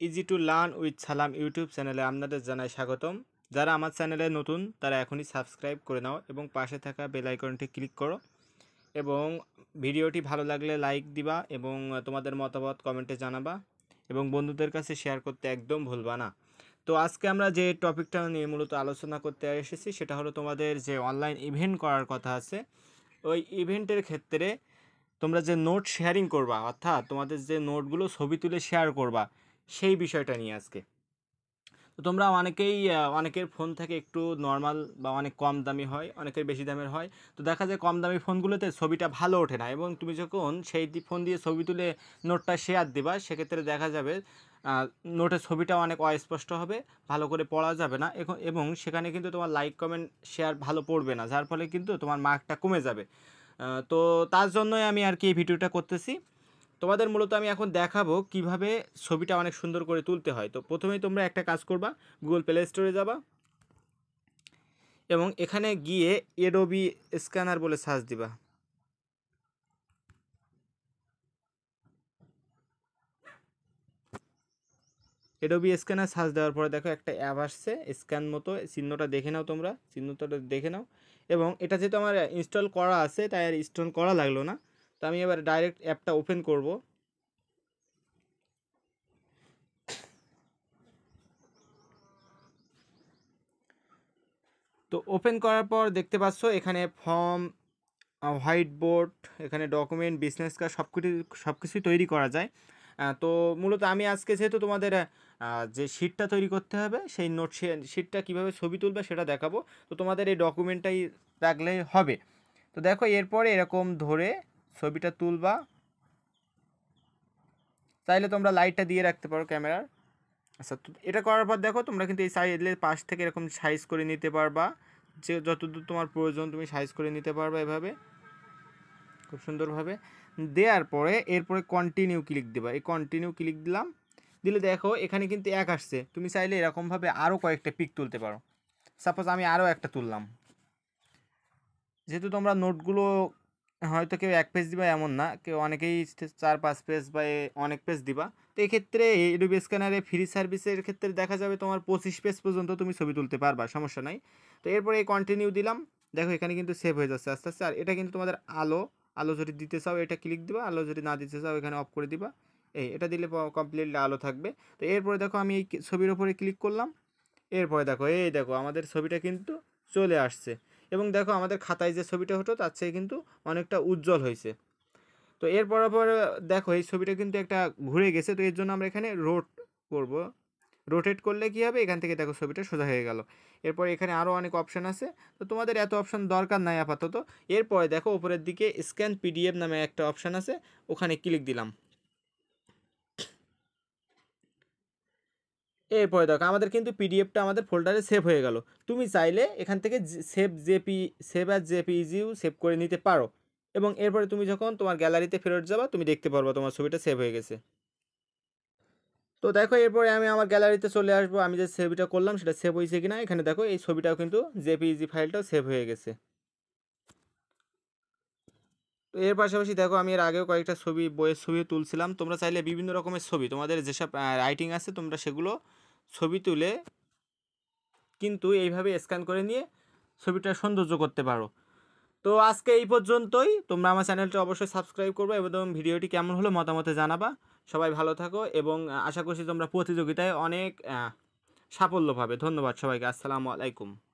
Easy to learn with Salam YouTube চ্যানেলে আপনাদের জানাই স্বাগতম। যারা আমার চ্যানেলে নতুন তারা এখনই সাবস্ক্রাইব করে নাও এবং পাশে থাকা বেল আইকনটি ক্লিক করো এবং ভিডিওটি ভালো লাগলে লাইক দিবা এবং তোমাদের মতামত কমেন্টে জানাবা এবং বন্ধুদের কাছে শেয়ার করতে একদম ভুলবা না। তো আজকে আমরা যে টপিকটা নিয়ে মূলত আলোচনা করতে এসেছি সেটা হলো তোমাদের যে অনলাইন ইভেন্ট করার কথা আছে, ওই ইভেন্টের ক্ষেত্রে তোমরা যে নোট শেয়ারিং করবা, অর্থাৎ তোমাদের যে নোটগুলো ছবি তুলে শেয়ার করবা, সেই বিষয়টা নিয়ে আজকে। তো তোমরা অনেকের ফোন থেকে একটু নর্মাল বা অনেক কম দামি হয়, অনেকের বেশি দামের হয়। তো দেখা যায় কম দামি ফোনগুলোতে ছবিটা ভালো ওঠে না এবং তুমি যখন সেই ফোন দিয়ে ছবি তুলে নোটটা শেয়ার দিবা, সেক্ষেত্রে দেখা যাবে নোটের ছবিটা অনেক অস্পষ্ট হবে, ভালো করে পড়া যাবে না এবং সেখানে কিন্তু তোমার লাইক কমেন্ট শেয়ার ভালো পড়বে না, যার ফলে কিন্তু তোমার মার্কটা কমে যাবে। তো তার জন্যই আমি আর কি এই ভিডিওটা করতেছি। তোমাদের মূলত আমি এখন দেখাবো কিভাবে ছবিটা অনেক সুন্দর করে তুলতে হয়। তো প্রথমেই তোমরা একটা কাজ করবা, গুগল প্লে স্টোরে যাবা এবং এখানে গিয়ে এডোবি স্ক্যানার বলে সার্চ দিবা। এডোবি স্ক্যানার সার্চ দেওয়ার পরে দেখো একটা অ্যাপ আসছে, স্ক্যান মতো, চিহ্নটা দেখে নাও, তোমরা চিহ্নটা দেখে নাও। এবং এটা যেহেতু আমার ইনস্টল করা আছে তাই আর ইনস্টল করা লাগলো না। তো আমি এবার ডাইরেক্ট অ্যাপটা ওপেন করব। তো ওপেন করার পর দেখতে পাচ্ছ এখানে ফর্ম, হোয়াইট বোর্ড, এখানে ডকুমেন্ট, বিজনেস কার্ড সব কিছুই তৈরি করা যায়। তো মূলত আমি আজকে যেহেতু তোমাদের যে শিটটা তৈরি করতে হবে, সেই নোট শিটটা কীভাবে ছবি তুলবে সেটা দেখাবো। তো তোমাদের এই ডকুমেন্টটাই রাখলেই হবে। তো দেখো এরপরে এরকম ধরে ছবিটা তুলবা। চাইলে তোমরা লাইটটা দিয়ে রাখতে পারো ক্যামেরার। আচ্ছা, তো এটা করার পর দেখো তোমরা কিন্তু এই সাইডের পাশ থেকে এরকম সাইজ করে নিতে পারবা, যে যতদূর তোমার প্রয়োজন তুমি সাইজ করে নিতে পারবা এভাবে খুব সুন্দরভাবে। দেওয়ার পরে এরপরে কন্টিনিউ ক্লিক দেবা। এই কন্টিনিউ ক্লিক দিলে দেখো এখানে কিন্তু এক আসছে। তুমি চাইলে এরকমভাবে আরও কয়েকটা পিক তুলতে পারো। সাপোজ আমি আরও একটা তুললাম। যেহেতু তোমরা নোটগুলো হয়তো কেউ 1 পেজ দিবা এমন না, কেউ অনেকেই 4-5 পেজ বা অনেক পেজ দিবা। তো এক্ষেত্রে এডোবি স্ক্যানারে ফ্রি সার্ভিসের ক্ষেত্রে দেখা যাবে তোমার 25 পেজ পর্যন্ত তুমি ছবি তুলতে পারবা, সমস্যা নাই। তো এরপরে এই কন্টিনিউ দিলাম। দেখো এখানে কিন্তু সেভ হয়ে যাচ্ছে আস্তে আস্তে। আর এটা কিন্তু তোমাদের আলো যদি দিতে চাও এটা ক্লিক দিবা, আলো যদি না দিতে চাও এখানে অফ করে দিবা। এটা দিলে কমপ্লিটলি আলো থাকবে। তো এরপরে দেখো আমি এই ছবির ওপরে ক্লিক করলাম। এরপরে দেখো আমাদের ছবিটা কিন্তু চলে আসছে এবং দেখো আমাদের খাতায় যে ছবিটা হতো তার চেয়ে কিন্তু অনেকটা উজ্জ্বল হয়েছে। তো এরপর দেখো এই ছবিটা কিন্তু একটা ঘুরে গেছে। তো এর জন্য আমরা এখানে করব। রোটেট করলে কী হবে, এখান থেকে দেখো ছবিটা সোজা হয়ে গেল। এরপর এখানে আরও অনেক অপশান আছে, তো তোমাদের এত অপশান দরকার নাই আপাতত। এরপরে দেখো উপরের দিকে স্ক্যান পিডিএফ নামে একটা অপশান আছে, ওখানে ক্লিক দিলাম। এরপরে দেখো আমাদের কিন্তু পিডিএফটা আমাদের ফোল্ডারে সেভ হয়ে গেল। তুমি চাইলে এখান থেকে সেভ অ্যাজ জেপিইজিও সেভ করে নিতে পারো এবং এরপরে তুমি যখন তোমার গ্যালারিতে ফেরত যাবা তুমি দেখতে পারবা তোমার ছবিটা সেভ হয়ে গেছে। তো দেখো এরপরে আমি আমার গ্যালারিতে চলে আসবো, আমি যে ছবিটা করলাম সেটা সেভ হয়েছে কিনা। এখানে দেখো এই ছবিটাও কিন্তু জেপিইজি ফাইলটাও সেভ হয়ে গেছে। তো এর পাশাপাশি দেখো আমি এর আগেও কয়েকটা বইয়ের ছবি তুলছিলাম। তোমরা চাইলে বিভিন্ন রকমের ছবি, তোমাদের যেসব রাইটিং আছে তোমরা সেগুলো ছবি তুলে কিন্তু এইভাবে স্ক্যান করে নিয়ে ছবিটা সৌন্দর্য করতে পারো। তো আজকে এই পর্যন্তই। তোমরা আমার চ্যানেলটা অবশ্যই সাবস্ক্রাইব করবে এবং ভিডিওটি কেমন হলো মতামতে জানাবা। সবাই ভালো থাকো এবং আশা করছি তোমরা প্রতিযোগিতায় অনেক সাফল্য পাবে। ধন্যবাদ সবাইকে। আসসালামু আলাইকুম।